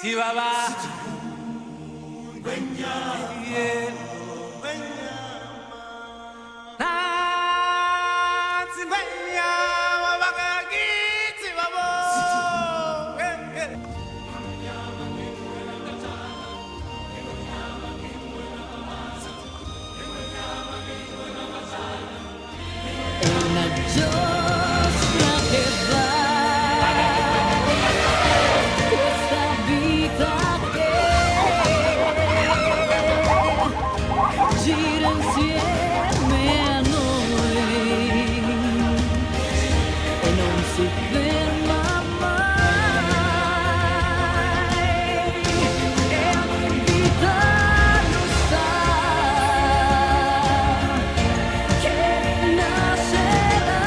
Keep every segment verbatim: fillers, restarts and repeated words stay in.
si va va. Yeah. Ah, si bagna, ma va che si va va. È una giostra che va, questa vita che gira insieme a noi e non si ferma mai, e ogni vita lo sa che nascerà.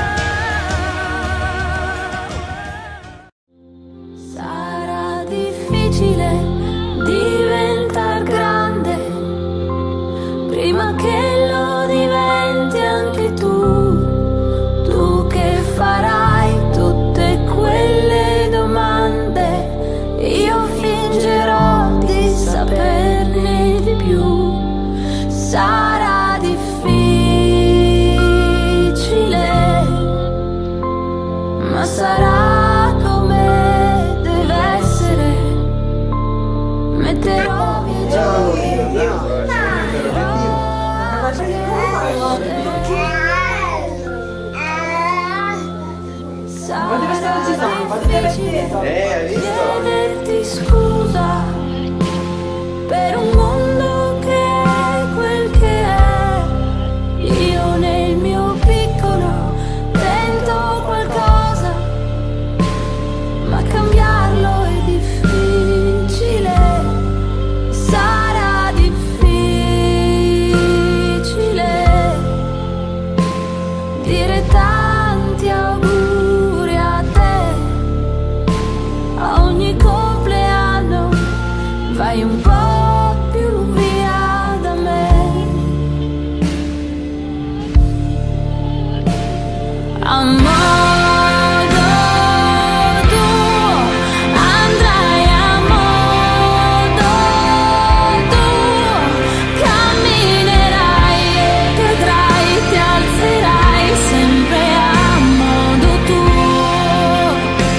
Sarà difficile diventar grande prima che lo diventi anche tu, tu che farai tutte quelle domande, io fingerò di saperne di più. Sarà difficile, ma sarà come deve essere. Metterò via giochi. Eh, hai visto? Chiederti scusa per un mondo che è quel che è. Io nel mio piccolo tento qualcosa, ma cambiarlo è difficile. Sarà difficile dire tanti auguri a te a ogni compleanno. Vai un po' più via da me. A modo tuo andrai, a modo tuo camminerai e cadrai, ti alzerai sempre a modo tuo.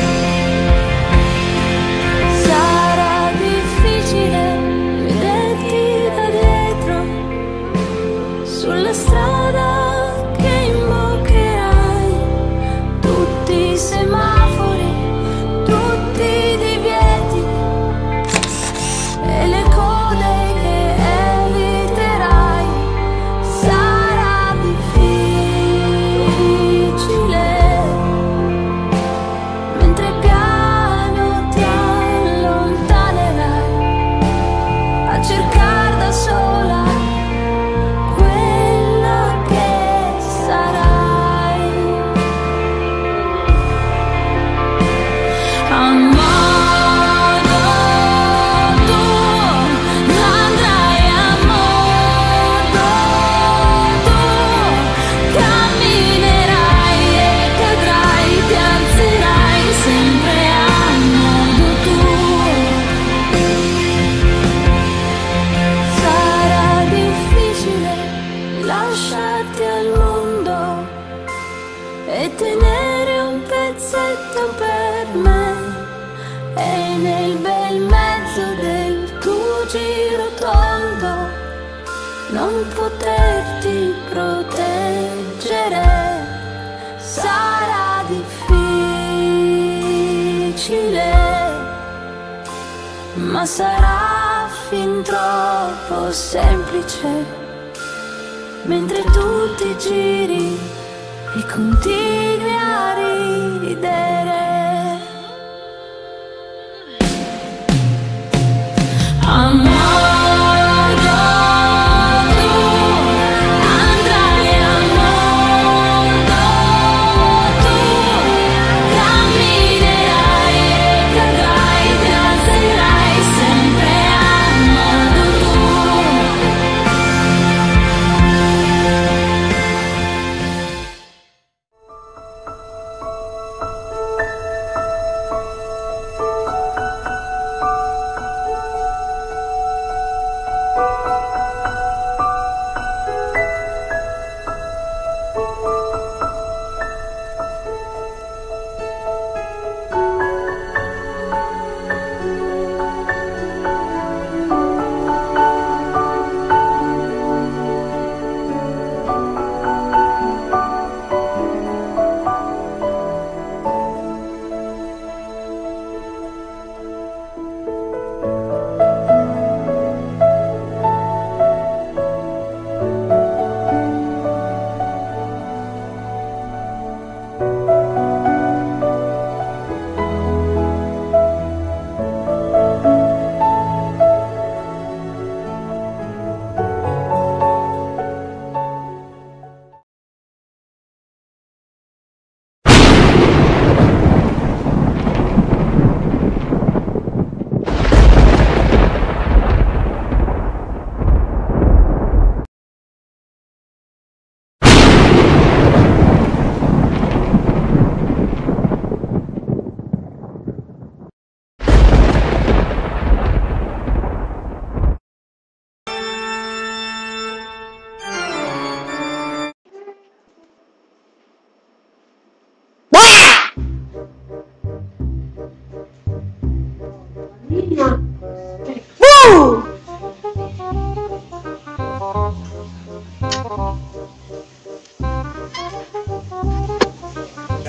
Sarà difficile vederti da dietro sulla strada che imboccherai, tutti i semafori, tutti i divieti e le code che eviterai. Sarà difficile mentre piano ti allontanerai a cercare da sola quella che sarai. A modo tuo andrai, a modo tuo camminerai e cadrai, ti alzerai sempre a modo tuo. Sarà difficile lasciarti al mondo e tenere un pezzetto per me, e nel bel mezzo del tuo giro tondo non poterti proteggere. Sarà difficile, ma sarà fin troppo semplice mentre tu ti giri e continui a ridere. A modo tuo andrai, a modo tuo camminerai e cadrai, ti alzerai sempre a modo tuo.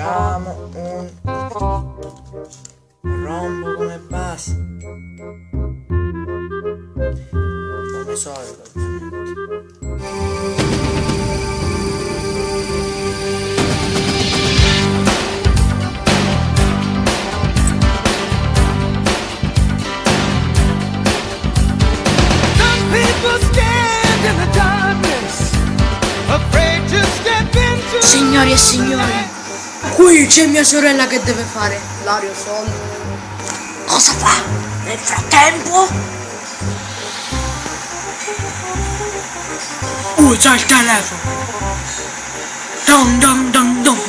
facciamo un rombo come base, come solito ovviamente. Signori e signori, qui c'è mia sorella che deve fare l'aerosol. Cosa fa nel frattempo? Usa il telefono. Dum dum dum dum.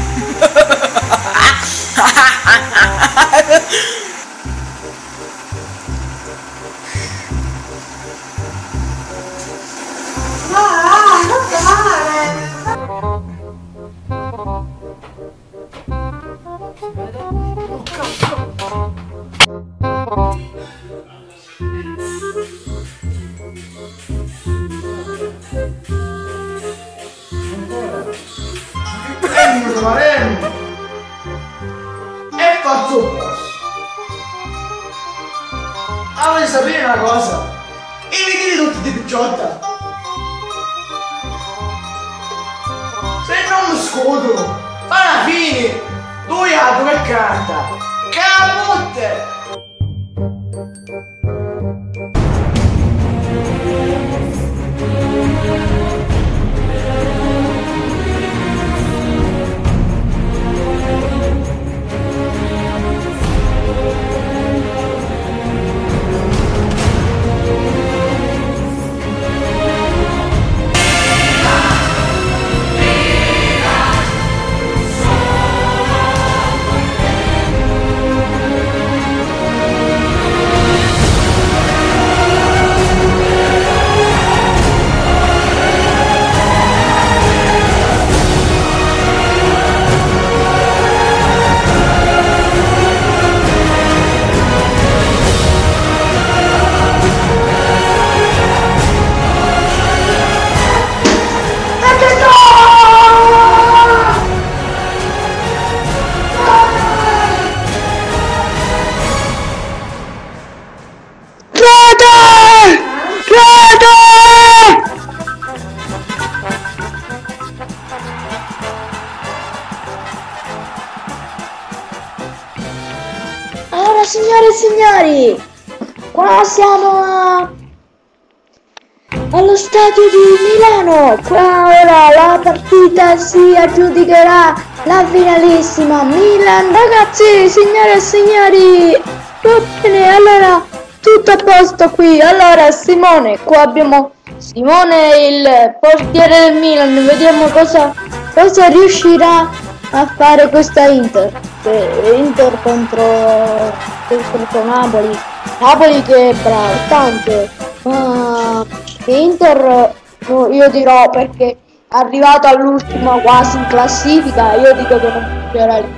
Ah, non fare! Prendi lo faremo e fatto un posto. Ah, vuoi sapere una cosa? I vidini tutti di picciotta, se non mi scudo alla fine lui ha dove canta capote. Allora, signore e signori, qua siamo a... allo stadio di Milano. Qua ora la partita si aggiudicherà la finalissima Milan. Ragazzi, signore e signori, va bene, allora tutto a posto qui. Allora, Simone, qua abbiamo Simone, il portiere del Milan. Vediamo cosa, cosa riuscirà a fare questa Inter. Inter contro, contro Napoli. Napoli che è bravo, tanto. Ma Inter, no, io dirò, perché è arrivato all'ultimo quasi in classifica, io dico che non funzionerà lì.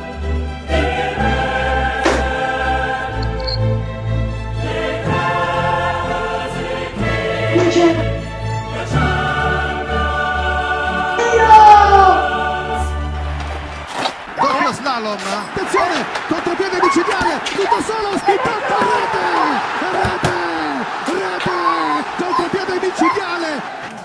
Doppio slalom, attenzione, contropiede micidiale, tutto solo, spintato, rete, rete, rete, contropiede micidiale.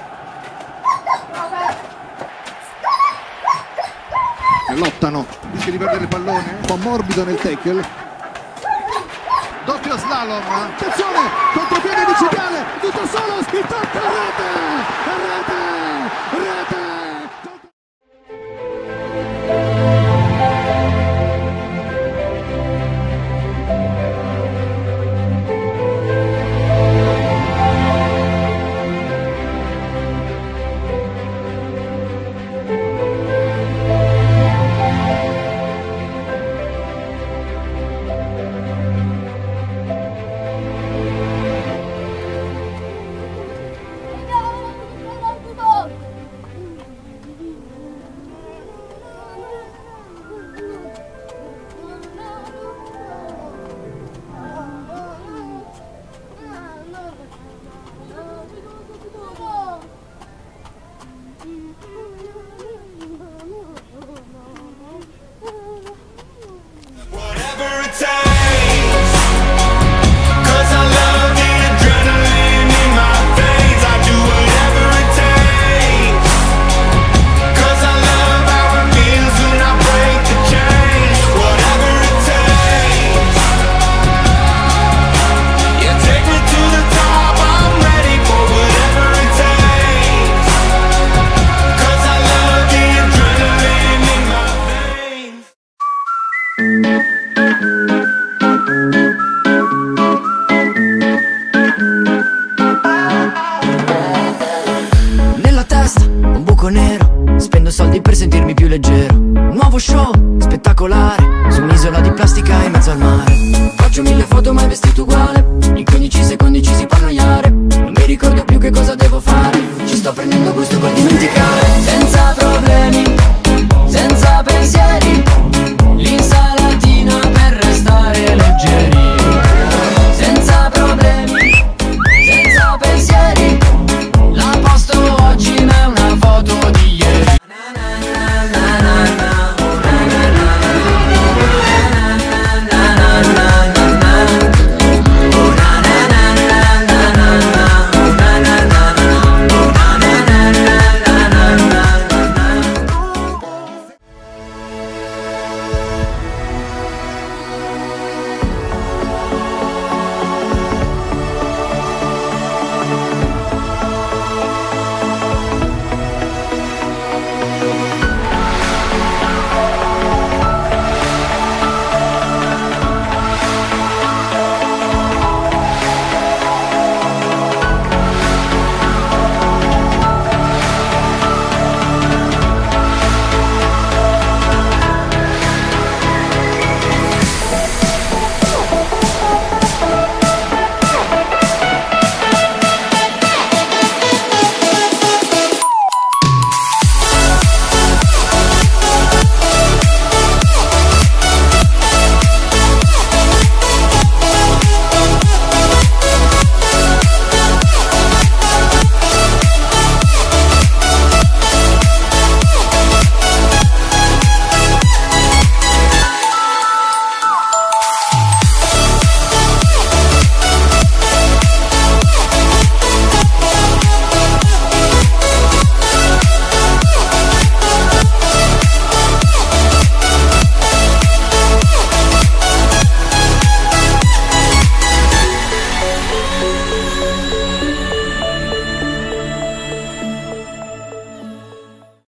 Lottano, rischia di perdere il pallone, un po' morbido nel tackle. Doppio slalom, attenzione, contropiede micidiale, tutto solo, spintato, rete, rete, rete. nuovo show spettacolare su un'isola di plastica in mezzo al mare. Faccio mille foto mai vestito uguale